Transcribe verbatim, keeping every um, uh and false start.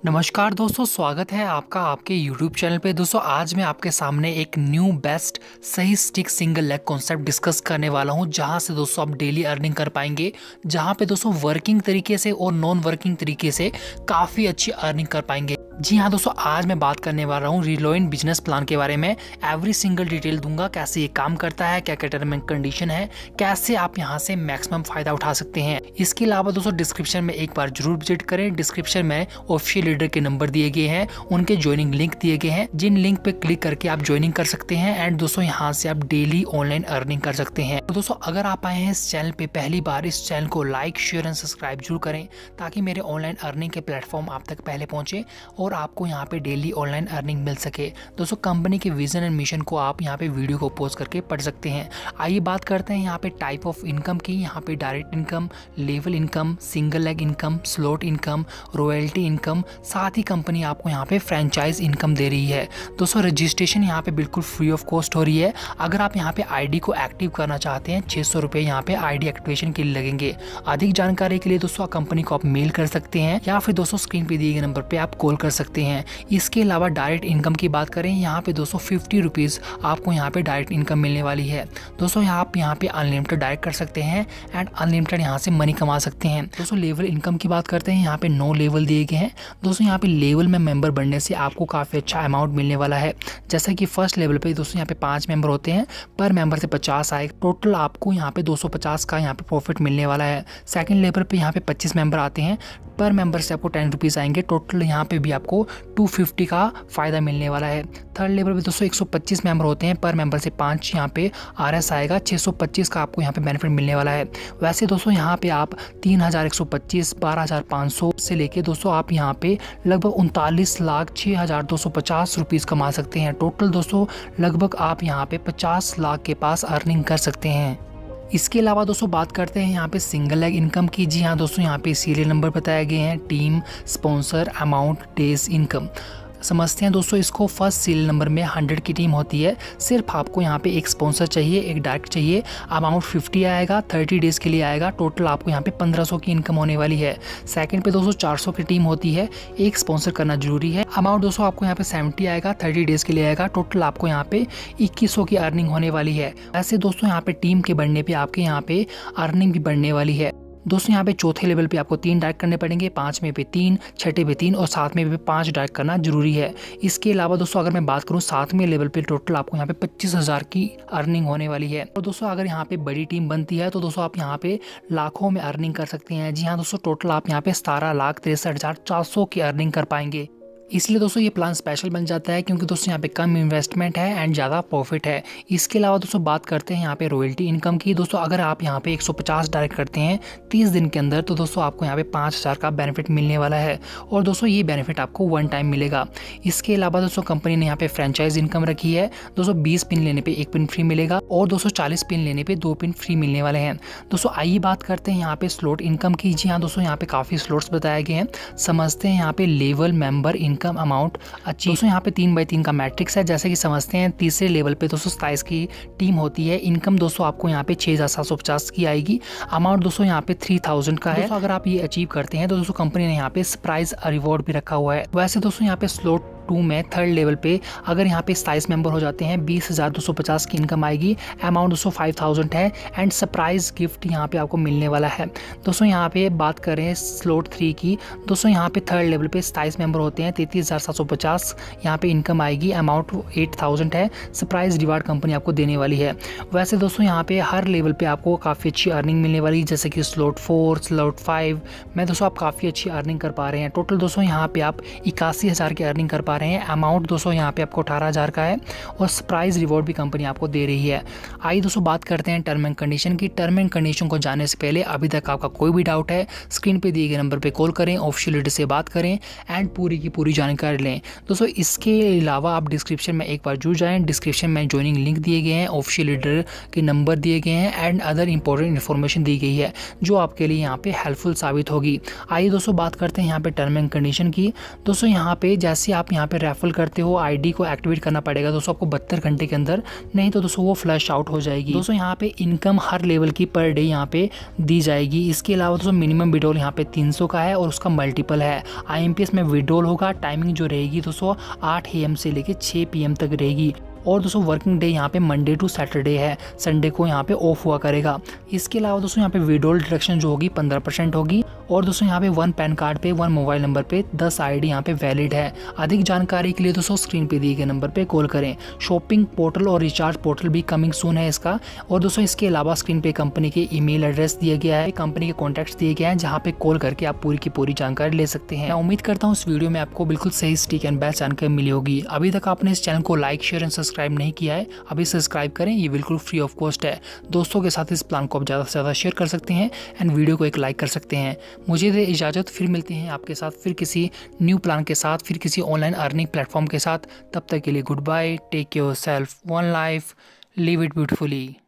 नमस्कार दोस्तों, स्वागत है आपका आपके YouTube चैनल पे। दोस्तों आज मैं आपके सामने एक न्यू बेस्ट सही stick single leg concept discuss करने वाला हूं, जहां से दोस्तों आप डेली अर्निंग कर पाएंगे, जहां पे दोस्तों वर्किंग तरीके से और नॉन वर्किंग तरीके से काफ़ी अच्छी अर्निंग कर पाएंगे। जी हाँ दोस्तों, आज मैं बात करने वाला हूँ रिलोइन बिजनेस प्लान के बारे में। एवरी सिंगल डिटेल दूंगा, कैसे ये काम करता है, क्या क्या टर्म एंड कंडीशन है, कैसे आप यहाँ से मैक्सिमम फायदा उठा सकते हैं। इसके अलावा दोस्तों डिस्क्रिप्शन में एक बार जरूर विजिट करें। डिस्क्रिप्शन में ऑफिशियल लीडर के नंबर दिए गए हैं, उनके ज्वाइनिंग लिंक दिए गए हैं, जिन लिंक पे क्लिक करके आप ज्वाइनिंग कर सकते हैं एंड दोस्तों यहाँ से आप डेली ऑनलाइन अर्निंग कर सकते हैं। तो दोस्तों अगर आप आए हैं इस चैनल पे पहली बार, इस चैनल को लाइक शेयर एंड सब्सक्राइब जरूर करें, ताकि मेरे ऑनलाइन अर्निंग के प्लेटफॉर्म आप तक पहले पहुंचे और आपको यहाँ पे डेली ऑनलाइन अर्निंग मिल सके। दोस्तों कंपनी के विजन एंड मिशन को आप यहाँ पे वीडियो को पॉज करके पढ़ सकते हैं। आइए बात करते हैं यहाँ पे टाइप ऑफ इनकम की। यहाँ पे direct income, level income, single leg income, slot income, royalty income, साथ ही कंपनी आपको यहाँ पे फ्रेंचाइज इनकम दे रही है। दोस्तों रजिस्ट्रेशन यहाँ पे बिल्कुल फ्री ऑफ कॉस्ट हो रही है। अगर आप यहाँ पे आईडी को एक्टिव करना चाहते हैं, छः सौ रुपये यहाँ पे आईडी एक्टिवेशन के लिए लगेंगे। अधिक जानकारी के लिए दोस्तों कंपनी को आप मेल कर सकते हैं या फिर दोस्तों स्क्रीन पे दिए गए नंबर पे आप कॉल कर सकते हैं। इसके अलावा डायरेक्ट इनकम की बात करें, यहाँ पे दोस्तों फिफ्टी रुपीज़ आपको यहाँ पे डायरेक्ट इनकम मिलने वाली है। दोस्तों यहाँ आप यहाँ पे अनलिमिटेड डायरेक्ट कर सकते हैं एंड अनलिमिटेड यहाँ से मनी कमा सकते हैं। दोस्तों लेवल इनकम की बात करते हैं, यहाँ पे नौ लेवल दिए गए हैं। दोस्तों यहाँ पे लेवल में मेंबर बनने से आपको काफ़ी अच्छा अमाउंट मिलने वाला है। जैसा कि फर्स्ट लेवल पे दोस्तों यहाँ पे पाँच मेंबर होते हैं, पर मेंबर से पचास आए, टोटल आपको यहाँ पे दो सौ पचास का यहाँ पे प्रॉफिट मिलने वाला है। सेकंड लेवल पे यहाँ पे पच्चीस मेंबर आते हैं, पर मेंबर से आपको टेन रुपीज़ आएंगे, टोटल यहाँ पे भी आपको टू फिफ्टी का फ़ायदा मिलने वाला है। थर्ड लेवल पे दोस्तों एक सौ पच्चीस मेंबर होते हैं, पर मेंबर से पाँच यहाँ पे आरएस आएगा, छः सौ पच्चीस का आपको यहाँ पे बेनिफिट मिलने वाला है। वैसे दोस्तों यहाँ पे आप तीन हज़ार एक सौ पच्चीस, बारह हज़ार पाँच सौ से लेके दोस्तों आप यहाँ पे लगभग उनतालीस लाख छः हज़ार दो सौ पचास रुपीज़ कमा सकते हैं। टोटल दोस्तों लगभग आप यहाँ पे पचास लाख के पास अर्निंग कर सकते हैं। इसके अलावा दोस्तों बात करते हैं यहाँ पे सिंगल लेग इनकम की। जी हाँ दोस्तों, यहाँ पे सीरियल नंबर बताए गए हैं, team, sponsor, amount, days income. समझते हैं दोस्तों इसको। फर्स्ट सीरियल नंबर में हंड्रेड की टीम होती है, सिर्फ आपको यहाँ पे एक स्पॉन्सर चाहिए, एक डायरेक्ट चाहिए। अमाउंट फिफ्टी आएगा, थर्टी डेज़ के लिए आएगा, टोटल आपको यहाँ पे पंद्रह सौ की इनकम होने वाली है। सेकंड पे दोस्तों चार सौ की टीम होती है, एक स्पॉन्सर करना जरूरी है। अमाउंट दोस्तों आपको यहाँ पे सेवेंटी आएगा, थर्टी डेज़ के लिए आएगा, टोटल आपको यहाँ पे इक्कीस सौ की अर्निंग होने वाली है। ऐसे दोस्तों यहाँ पे टीम के बढ़ने पे आपके यहाँ पे अर्निंग भी बढ़ने वाली है। दोस्तों यहाँ पे चौथे लेवल पे आपको तीन डायरेक्ट करने पड़ेंगे, पाँचवें पे तीन, छठे पे तीन और सातवें पे पाँच डायरेक्ट करना जरूरी है। इसके अलावा दोस्तों अगर मैं बात करूँ सातवें लेवल पे, टोटल आपको यहाँ पे पच्चीस हज़ार की अर्निंग होने वाली है। और दोस्तों अगर यहाँ पे बड़ी टीम बनती है तो दोस्तों आप यहाँ पे लाखों में अर्निंग कर सकते हैं। जी हाँ दोस्तों, टोटल आप यहाँ पे सतारह लाख तिरसठ हज़ार चार सौ की अर्निंग कर पाएंगे। इसलिए दोस्तों ये प्लान स्पेशल बन जाता है, क्योंकि दोस्तों यहाँ पे कम इन्वेस्टमेंट है एंड ज़्यादा प्रॉफिट है। इसके अलावा दोस्तों बात करते हैं यहाँ पे रॉयल्टी इनकम की। दोस्तों अगर आप यहाँ पे एक सौ पचास डायरेक्ट करते हैं तीस दिन के अंदर, तो दोस्तों आपको यहाँ पे पाँच हज़ार का बेनिफिट मिलने वाला है और दोस्तों ये बेनिफिट आपको वन टाइम मिलेगा। इसके अलावा दोस्तों कंपनी ने यहाँ पे फ्रेंचाइज इनकम रखी है। दोस्तों बीस पिन लेने पर एक पिन फ्री मिलेगा और दोस्तों चालीस पिन लेने पर दो पिन फ्री मिलने वाले हैं। दोस्तों आइए बात करते हैं यहाँ पे स्लॉट इनकम की। जी हाँ दोस्तों, यहाँ पे काफ़ी स्लॉट्स बताए गए हैं। समझते हैं यहाँ पे लेवल, मेंबर, इनकम, अमाउंट। अच्छा दोस्तों यहाँ पे तीन बाई तीन का मैट्रिक्स है, जैसे कि समझते हैं। तीसरे लेवल पे दोस्तों सताइस की टीम होती है। इनकम दोस्तों आपको यहाँ पे छः हज़ार सात सौ पचास की आएगी। अमाउंट दोस्तों यहाँ पे थ्री थाउजेंड का है। दोस्तों अगर आप ये अचीव करते हैं तो दोस्तों कंपनी ने यहाँ पे सरप्राइज रिवॉर्ड भी रखा हुआ है। वैसे दोस्तों यहाँ पे स्लॉट टू में थर्ड लेवल पे अगर यहाँ पे सताइस मेंबर हो जाते हैं, बीस हज़ार दो सौ पचास की इनकम आएगी। अमाउंट दोस्तों फाइव थाउजेंड है एंड सरप्राइज गिफ्ट यहाँ पे आपको मिलने वाला है। दोस्तों यहाँ पे बात करें स्लॉट थ्री की, दोस्तों यहाँ पे थर्ड लेवल पे सताइस मेंबर होते हैं, तैंतीस हज़ार सात सौ पचास यहाँ पे इनकम आएगी। अमाउंट एट थाउजेंड है, सरप्राइज रिवार्ड कंपनी आपको देने वाली है। वैसे दोस्तों यहाँ पे हर लेवल पे आपको काफ़ी अच्छी अर्निंग मिलने वाली है, जैसे कि स्लॉट फोर, स्लॉट फाइव में दोस्तों आप काफ़ी अच्छी अर्निंग कर पा रहे हैं। टोटल दोस्तों यहाँ पे आप इक्यासी हज़ार की अर्निंग कर पा रहे हैं। अमाउंट दोस्तों यहाँ पे आपको अठारह हज़ार का है और सरप्राइज रिवॉर्ड भी कंपनी आपको दे रही है। आइए दोस्तों बात करते हैं टर्म एंड कंडीशन की। टर्म एंड कंडीशन को जानने से पहले अभी तक आपका कोई भी डाउट है, स्क्रीन पे दिए गए नंबर पे कॉल करें, ऑफिशियल लीडर से बात करें एंड पूरी की पूरी जानकारी लें। दोस्तों इसके अलावा आप डिस्क्रिप्शन में एक बार जुड़ जाएं। डिस्क्रिप्शन में ज्वाइनिंग लिंक दिए गए हैं, ऑफिशियल लीडर के नंबर दिए गए हैं एंड अदर इंपॉर्टेंट इन्फॉर्मेशन दी गई है, जो आपके लिए यहाँ पे हेल्पफुल साबित होगी। आइए दोस्तों बात करते हैं यहाँ पे टर्म एंड कंडीशन की। दोस्तों यहाँ पे जैसे आप यहाँ यहाँ पे रेफर करते हो आईडी को एक्टिवेट करना पड़ेगा दोस्तों आपको बहत्तर घंटे के अंदर, नहीं तो दोस्तों वो फ्लैश आउट हो जाएगी। दोस्तों यहाँ पे इनकम हर लेवल की पर डे यहाँ पे दी जाएगी। इसके अलावा दोस्तों मिनिमम विड्रॉल यहाँ पे तीन सौ का है और उसका मल्टीपल है। आईएमपीएस में विड्रॉल होगा, टाइमिंग जो रहेगी दोस्तों आठ ए एम से लेके छः पी एम तक रहेगी। और दोस्तों वर्किंग डे यहाँ पे मंडे टू सैटरडे है, संडे को यहाँ पे ऑफ हुआ करेगा। इसके अलावा दोस्तों यहाँ पे विड्रॉल डिडक्शन जो होगी पंद्रह परसेंट होगी। और दोस्तों यहाँ पे वन पैन कार्ड पे वन मोबाइल नंबर पे दस आईडी यहाँ पे वैलिड है। अधिक जानकारी के लिए दोस्तों स्क्रीन पे दिए गए नंबर पे कॉल करें। शॉपिंग पोर्टल और रिचार्ज पोर्टल भी कमिंग सून है इसका। और दोस्तों इसके अलावा स्क्रीन पे कंपनी के ईमेल एड्रेस दिया गया है, कंपनी के कॉन्टैक्ट्स दिए गए हैं जहाँ पे कॉल करके आप पूरी की पूरी जानकारी ले सकते हैं। मैं उम्मीद करता हूँ इस वीडियो में आपको बिल्कुल सही स्टिक एंड बेस्ट जानकारी मिली होगी। अभी तक आपने इस चैनल को लाइक शेयर एंड सब्सक्राइब नहीं किया है, अभी सब्सक्राइब करें, ये बिल्कुल फ्री ऑफ कॉस्ट है। दोस्तों के साथ इस प्लान को आप ज़्यादा से ज़्यादा शेयर कर सकते हैं एंड वीडियो को एक लाइक कर सकते हैं। मुझे दे इजाज़त, फिर मिलते हैं आपके साथ फिर किसी न्यू प्लान के साथ, फिर किसी ऑनलाइन अर्निंग प्लेटफॉर्म के साथ। तब तक के लिए good bye, take care yourself, one life, live it beautifully.